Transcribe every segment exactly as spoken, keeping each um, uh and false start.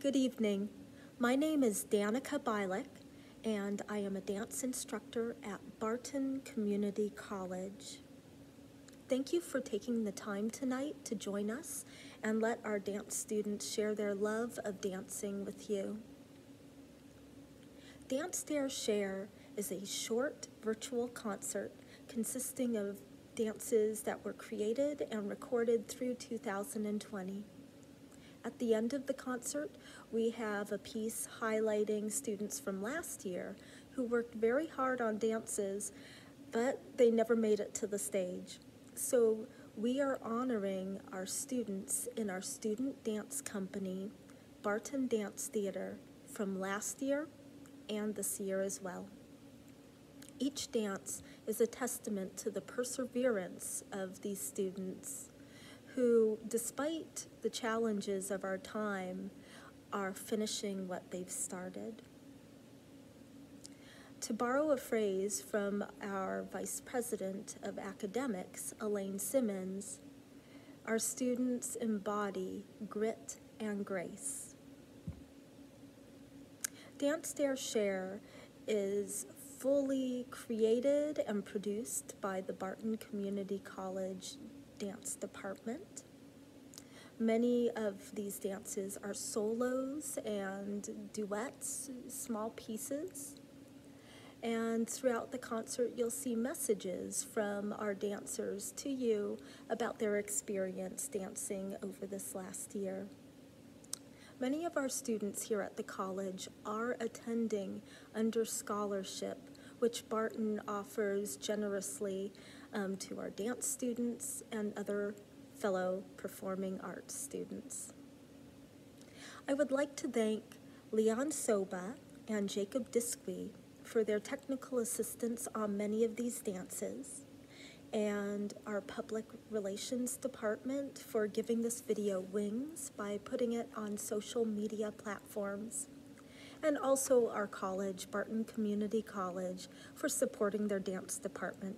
Good evening. My name is Danica Bialik, and I am a dance instructor at Barton Community College. Thank you for taking the time tonight to join us and let our dance students share their love of dancing with you. Dance Dare Share is a short virtual concert consisting of dances that were created and recorded through two thousand twenty. At the end of the concert, we have a piece highlighting students from last year who worked very hard on dances, but they never made it to the stage. So we are honoring our students in our student dance company, Barton Dance Theatre, from last year and this year as well. Each dance is a testament to the perseverance of these students who, despite the challenges of our time, are finishing what they've started. To borrow a phrase from our Vice President of Academics, Elaine Simmons, our students embody grit and grace. Dance Dare Share is fully created and produced by the Barton Community College Dance Department. Many of these dances are solos and duets, small pieces. And throughout the concert, you'll see messages from our dancers to you about their experience dancing over this last year. Many of our students here at the college are attending under scholarship, which Barton offers generously um, to our dance students and other fellow performing arts students. I would like to thank Leon Soba and Jacob Disqui for their technical assistance on many of these dances, and our public relations department for giving this video wings by putting it on social media platforms, and also our college, Barton Community College, for supporting their dance department.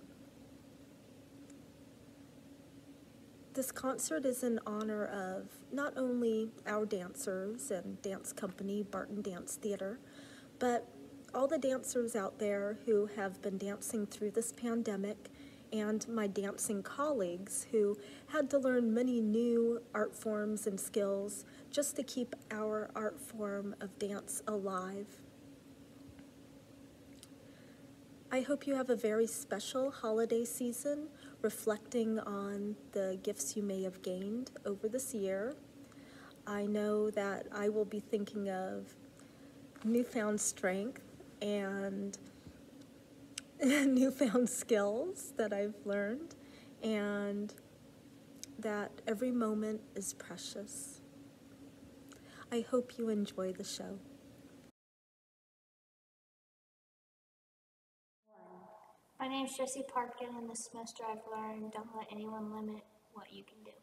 This concert is in honor of not only our dancers and dance company, Barton Dance Theatre, but all the dancers out there who have been dancing through this pandemic, and my dancing colleagues who had to learn many new art forms and skills just to keep our art form of dance alive. I hope you have a very special holiday season, reflecting on the gifts you may have gained over this year. I know that I will be thinking of newfound strength and newfound skills that I've learned, and that every moment is precious. I hope you enjoy the show. My name is Jessie Parkin, and this semester I've learned don't let anyone limit what you can do.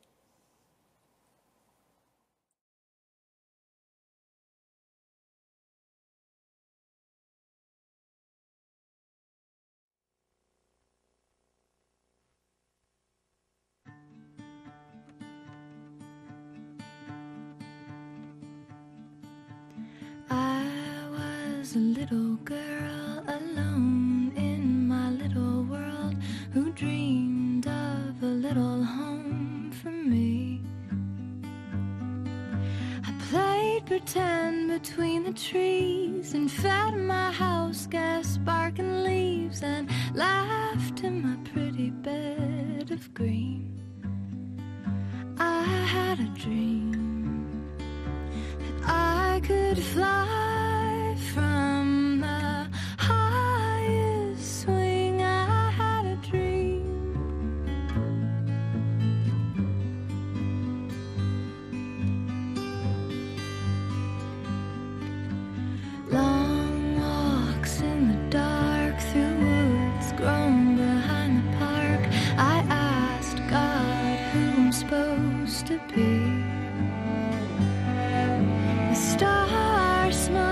I was a little girl alone in my little world who dreamed of a little home for me. I played pretend between the trees and fed my house gas barking leaves and laughed in my pretty bed of green. I had a dream that I could fly from the highest swing. I had a dream. Long walks in the dark through woods grown behind the park. I asked God who I'm supposed to be. The stars smile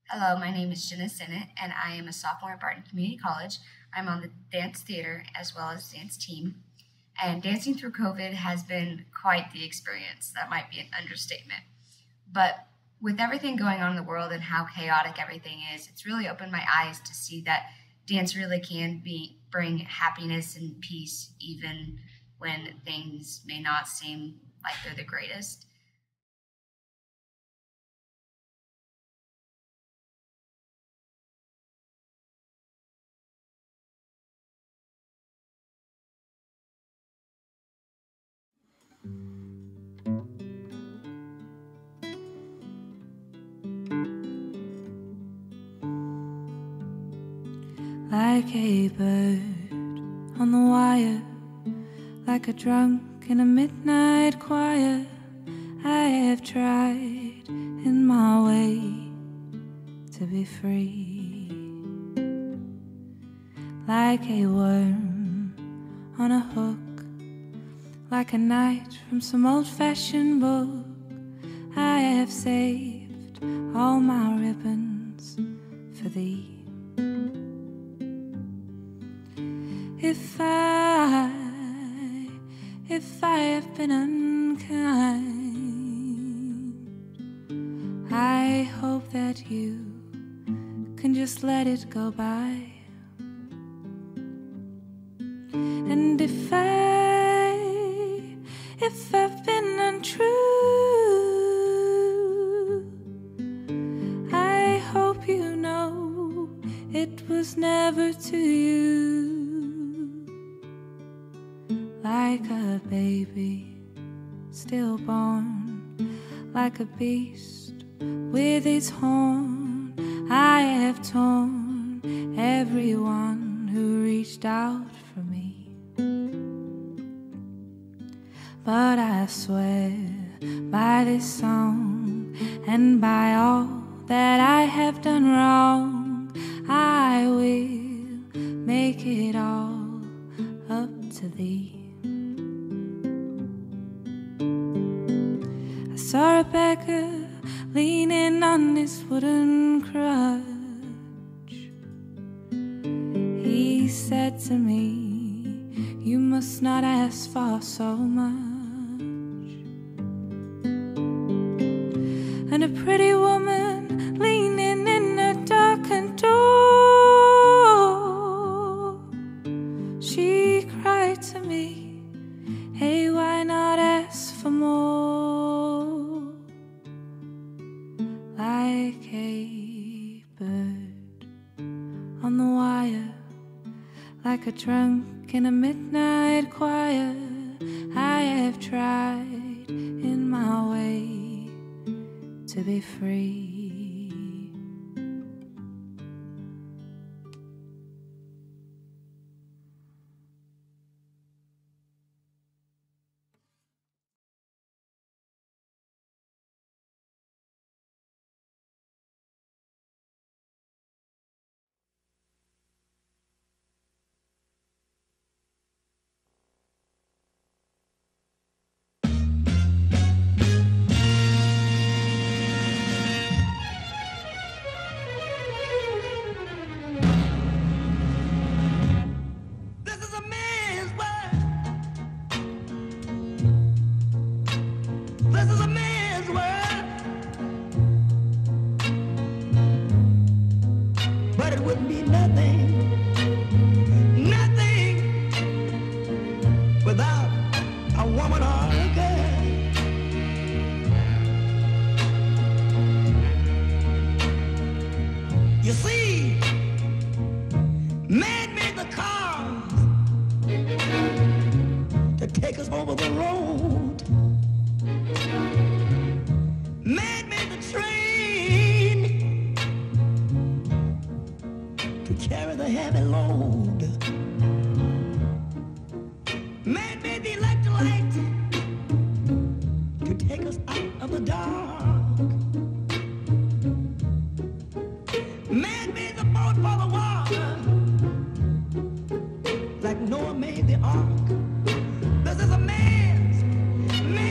Hello, my name is Jenna Sinnott, and I am a sophomore at Barton Community College. I'm on the dance theater as well as dance team. And dancing through COVID has been quite the experience. That might be an understatement. But with everything going on in the world and how chaotic everything is, it's really opened my eyes to see that dance really can be bring happiness and peace even when things may not seem like they're the greatest. Like a bird on the wire, like a drunk in a midnight choir, I have tried in my way to be free. Like a worm on a hook, like a knight from some old-fashioned book, I have saved all my ribbons for thee. If I, if I have been unkind, I hope that you can just let it go by. And if I, if I've been untrue, I hope you know it was never to you. Like a baby stillborn, like a beast with its horn, I have torn everyone who reached out for me. But I swear by this song and by all that I have done wrong, I will make it all up to thee. I saw a beggar leaning on his wooden crutch. He said to me, you must not ask for so much. And a pretty woman leaning in a darkened door, she cried to me, hey, why not ask for more? Like a bird on the wire, like a drunk in a midnight choir, I have tried in my way to be free.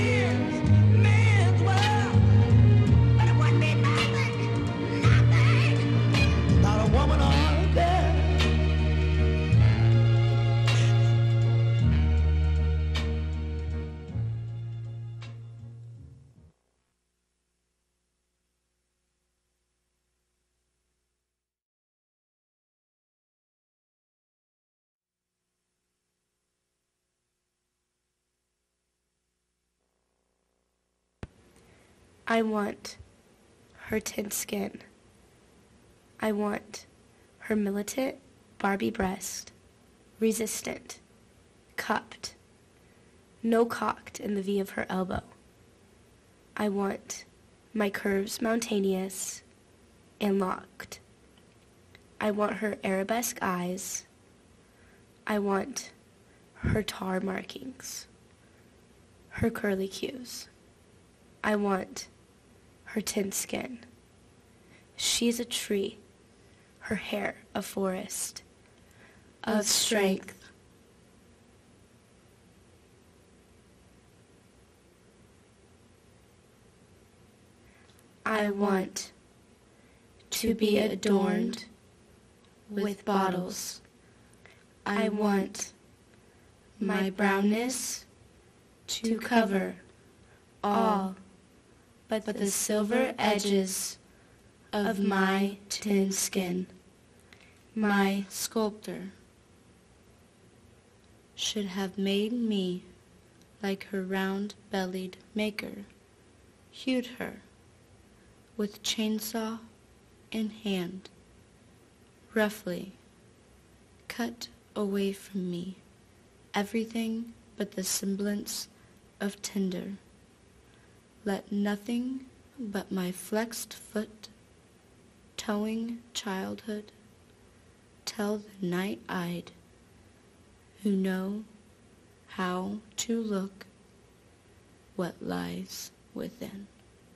Nothing, nothing. I want her tin skin. I want her militant Barbie breast, resistant, cupped, no cocked in the V of her elbow. I want my curves mountaneous and locked. I want her arabesque eyes. I want her tar markings, her curly cues. I want her tin skin. She's a tree, her hair a forest of strength. I want to be adorned with bottles. I want my brownness to cover all but the silver edges of my tin skin. My sculptor should have made me like her round-bellied maker, hewed her with chainsaw in hand, roughly cut away from me everything but the semblance of tinder. Let nothing but my flexed foot, towing childhood, tell the night-eyed who know how to look what lies within.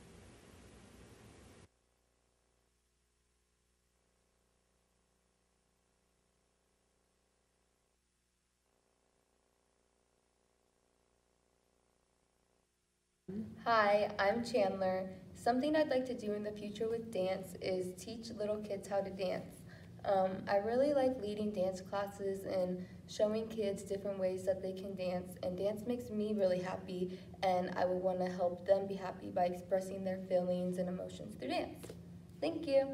Hi, I'm Chandler. Something I'd like to do in the future with dance is teach little kids how to dance. Um, I really like leading dance classes and showing kids different ways that they can dance, and dance makes me really happy, and I would want to help them be happy by expressing their feelings and emotions through dance. Thank you.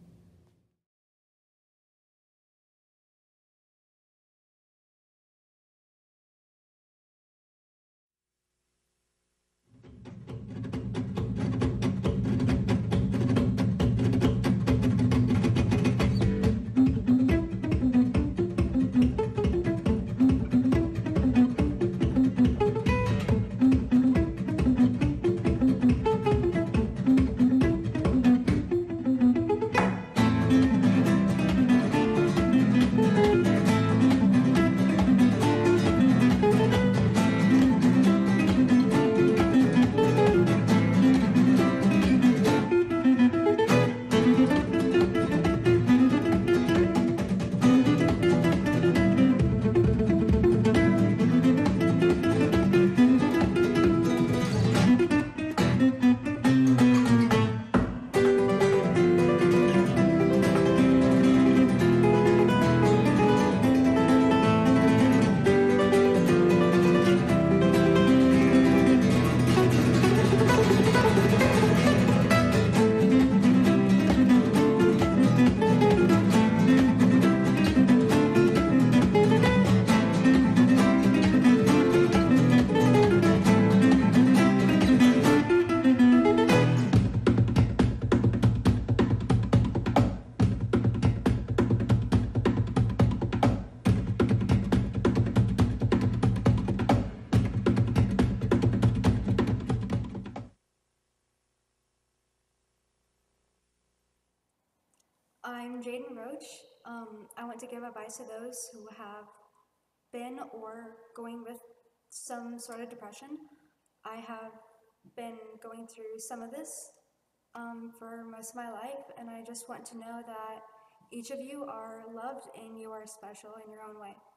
I'm Jaden Roach. Um, I want to give advice to those who have been or going with some sort of depression. I have been going through some of this um, for most of my life, and I just want to know that each of you are loved and you are special in your own way.